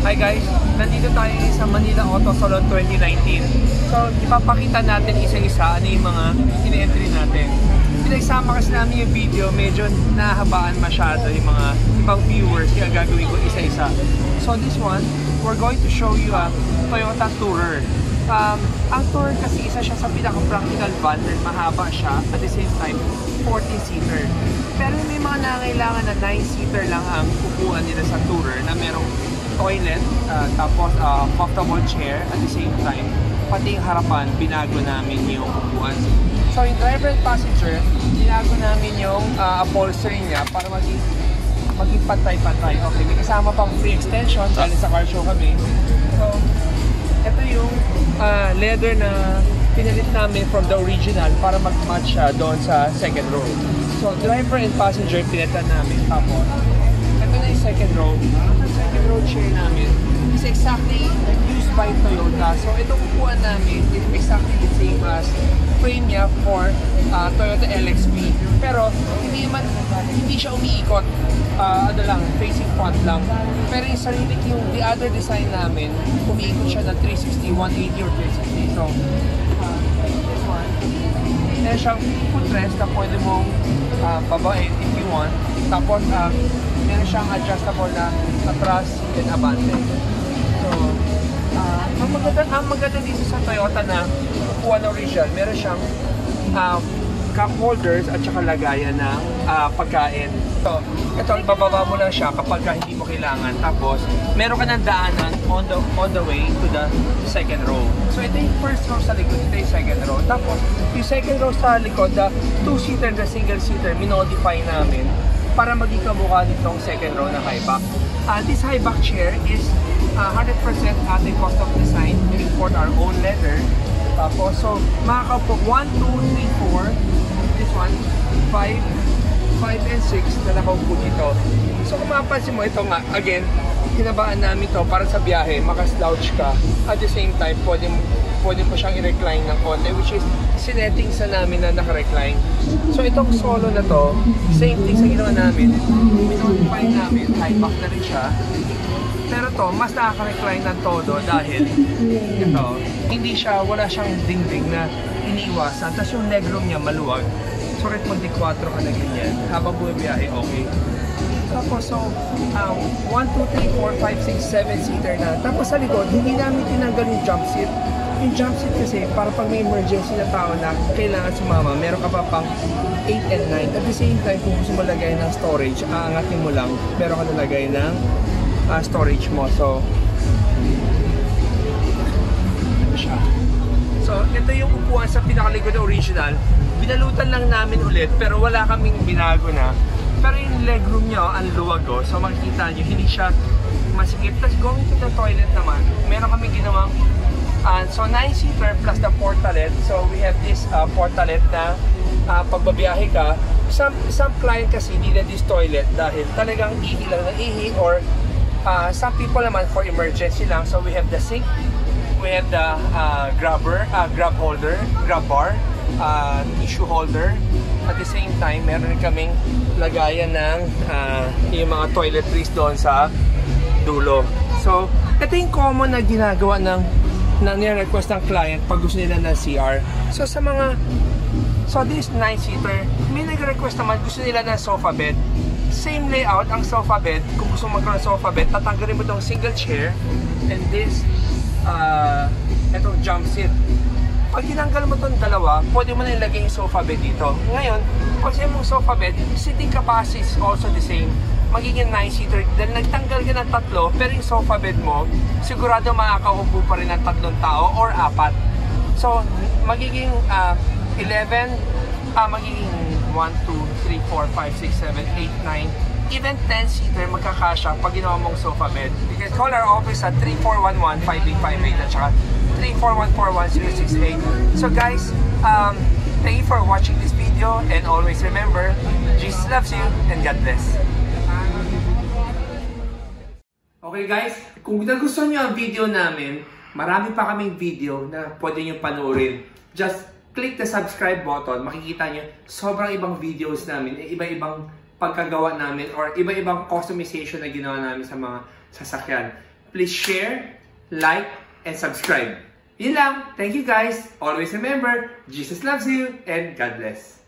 Hi guys, nandito tayo sa Manila Auto Salon 2019. So, ipapakita natin isa-isa ano yung mga in-entry natin. Pinagsama kasi namin yung video, medyo nahabaan masyado yung mga ibang viewers, kaya gagawin ko isa-isa. So this one, we're going to show you a Toyota Tourer. Ang Tourer kasi isa siya sa pinaka-practical van dahil mahaba siya, at the same time 40-seater. Pero may mga nangailangan na 9-seater lang ang upuan nila sa Tourer na merong toilet, tapos comfortable chair, at the same time pati yung harapan, binago namin yung upuan. So yung driver and passenger, binago namin yung upholstery niya para maging pantay-pantay. Okay, may kasama pang free extension dahil sa car show kami. So ito yung leather na pinalit namin from the original para mag-match doon sa second row. So driver and passenger pinalitan namin. Tapos ito na yung second row. Ang second row chair namin is exactly used by Toyota. So itong upuan namin is exactly the same as frame niya for Toyota LXP. Pero hindi siya umiikot. Ano lang, facing front lang. Pero yung sarili, yung the other design namin, umiikot siya ng 360, 180 or 360. So, this one, meron siyang footrest na pwede mong babain if you want. Tapos, meron siyang adjustable na atras and abante. So, ang maganda dito sa Toyota na upuan original, meron siyang cup holders at saka lagayan ng pagkain. So, ito, bababa mo lang siya kapag hindi mo kailangan. Tapos, meron ka ng daanan on the way to the second row. So, ito yung first row sa likod, ito yung second row. Tapos, yung second row sa likod, the two-seater and the single-seater, minodify namin para maging kamukha nitong second row na high back. This high back chair is 100% at the cost of design. We import our own leather. Tapos, so, makakaupo 1, 2, 3, 4. This one, 5 and 6 na nakaupo dito. So kung mapapansin mo, ito nga, again, hinabaan namin to para sa biyahe, makaslouch ka. At the same time, pwede mo siyang i-recline ng konti, which is sinetting sa namin na naka-recline. So itong solo na to, same thing sa ginawa namin. Minodify namin, high back na rin siya. Pero to, mas nakaka-recline ng todo dahil ito, wala siyang dingding na iniiwasan. Tapos yung legroom niya maluwag. So, kahit 24 ka na ganyan, habang bumibiyahe, okay. Tapos, so, 1, 2, 3, 4, 5, 6, 7 seater na. Tapos sa likod, hindi namin tinanggal yung jump seat. Yung jump seat kasi, para pag may emergency na tao na kailangan sumama, meron ka pa pang 8 and 9. At the same time, kung gusto mo lagay ng storage, aangatin mo lang, meron ka nalagay ng storage mo. So, ito siya. So, ito yung upuan sa pinakalikod na original. Binalutan lang namin ulit, pero wala kaming binago na. Pero yung legroom niya, ang luwag. So makikita nyo, hindi siya masikip. Tapos going to the toilet naman, meron kaming ginawang so 9-seater plus the portalet. So we have this portalet na pagbabiyahe ka. Some client kasi needed this toilet dahil talagang ihi lang na ihi, or some people naman for emergency lang. So we have the sink, we have the grab bar, tissue holder. At the same time, meron rin kaming lagayan ng yung mga toiletries doon sa dulo. So, ito yung common na ginagawa ng nire-request ng client pag gusto nila ng CR. So, this 9-seater, may nag-request naman gusto nila ng sofa bed. Same layout ang sofa bed. Kung gusto mo magkaroon ng sofa bed, tatanggalin mo itong single chair and this itong jump seat. Pag tinanggal mo itong dalawa, pwede mo na ilagay yung sofa bed dito. Ngayon, pag sa'yo mong sofa bed, seating capacity is also the same. Magiging 9-seater. Dahil nagtanggal ka ng 3, pero yung sofa bed mo, sigurado makakaupo pa rin ng 3 tao or 4. So, magiging 11, magiging 1, 2, 3, 4, 5, 6, 7, 8, 9, even 10-seater magkakasya pag ginawa mong sofa bed. You can call our office at 3411-5858 at saka 34141-068. So guys, thank you for watching this video, and always remember, Jesus loves you and God bless. Okay guys, kung nagustuhan nyo ang video namin, marami pa kaming video na pwede nyo panoorin. Just click the subscribe button, makikita nyo sobrang ibang videos namin, iba-ibang pagkagawa namin or iba-ibang customization na ginawa namin sa mga sasakyan. please share, like, and subscribe. Yun lang. Thank you guys. Always remember, Jesus loves you and God bless.